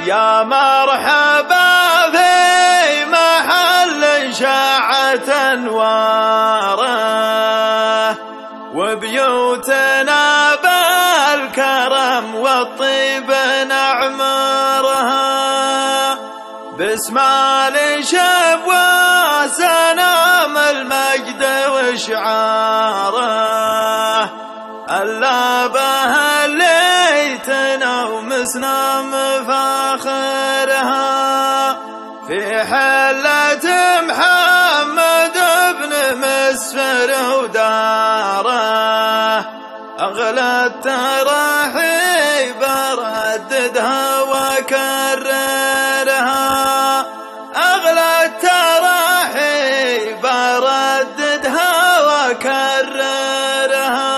يا مرحبا في محل شاعت أنواره وبيوتنا بالكرم والطيب نعمرها باسمال شبوة سنام المجد وشعاره ألا بها ليتنا ومسنا مفاخرها في حلة محمد بن مسفر وداره أغلى التراحيب رددها وكررها أغلى التراحيب رددها وكررها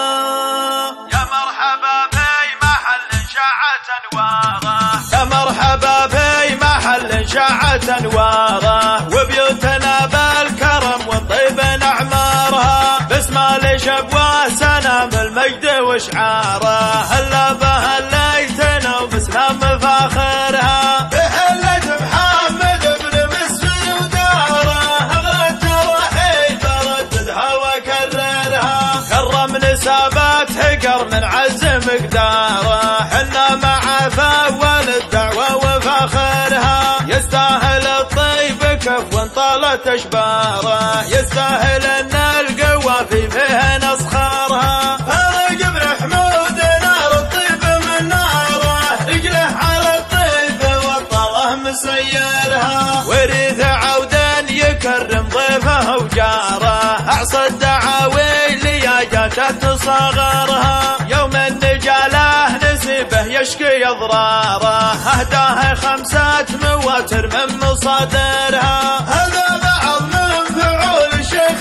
يا مرحبا في محل شاعت أنواره يا مرحبا في محل شاعت أنواره وبيوتنا بالكرم والطيب نعمرها باسمال شبوة سنام المجد وشعاره هلا بها ليتنا وبسنا مفاخرها بحلة محمد بن مسفر وداره أغلى التراحيب رددها وكررها كرم نسابات حقر من عز مقداره حنا مع فاول الدعوة وفاخرها يستاهل الطيب كفوا طالت أشباره يستاهل أن القوافي فيه نسخرها فرق بن حمود نار الطيب من ناره رجله على الطيب والطله مسيرها وريث عودا يكرم ضيفه وجاره أعصى الدعاوي لياجات صغرها يوم النجاله نسيبه يشكي أضراره أهداه 5 مواتر من مصادرها هذا بعض من فعول الشيخ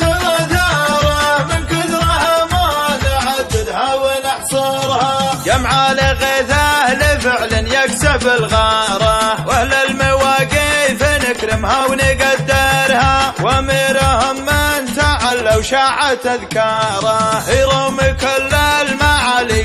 وثاره من كثرها ما نعددها ونحصرها جمع لغيثه لفعل يكسب الغاره واهل المواقيف نكرمها ونقدرها وامرهم من تعلوا شاعت اذكاره يروم كل المعالي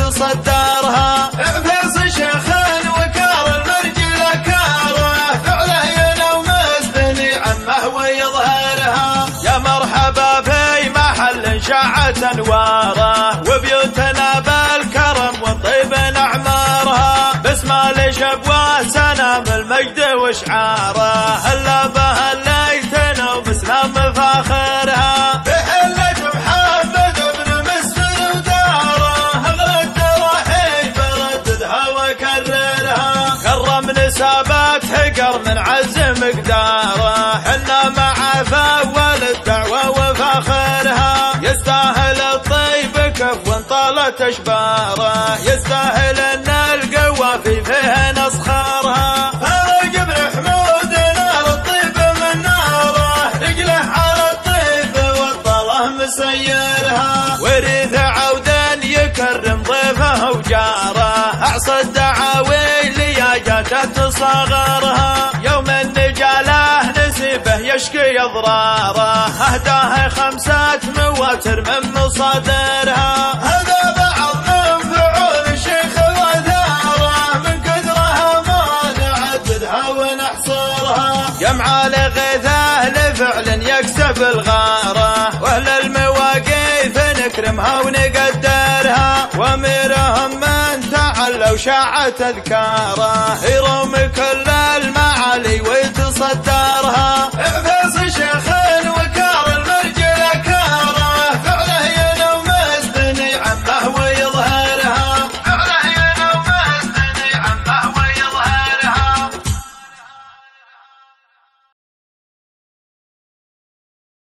ويتصدرها اعفص شيخ وكار المرجل كاره فعله ينوم مسبني عمه ويظهرها يا مرحبا في محل شاعت انواره وبيوتنا بالكرم والطيب نعمرها باسمال شبوة سنام المجد وشعاره هلا بها ليتنا وبسنا مفاخرها بحلة محمد بن مسفر وداره أغلى التراحيب رددها وكررها كرم نسابات حقر من عز مقداره حنا مع فاول الدعوة وفاخرها يستاهل الطيب كفوا طالت أشباره يستاهل أن القوافي فيه نسخرها فرق بن حمود نار الطيب من ناره رجله على الطيب والطله مسيرها وريث عودا يكرم ضيفه وجاره أعصى الدعاوي لياجات صغرها يوم النجاله نسيبه يشكي أضراره أهداه 5 مواتر من مصادرها هذا بعض من فعول الشيخ وثاره من كثرها ما نعددها ونحصرها جمع لغيثه لفعل يكسب الغاره واهل المواقيف نكرمها ونقدرها وامرهم من تعلوا شاعت اذكاره يروم كل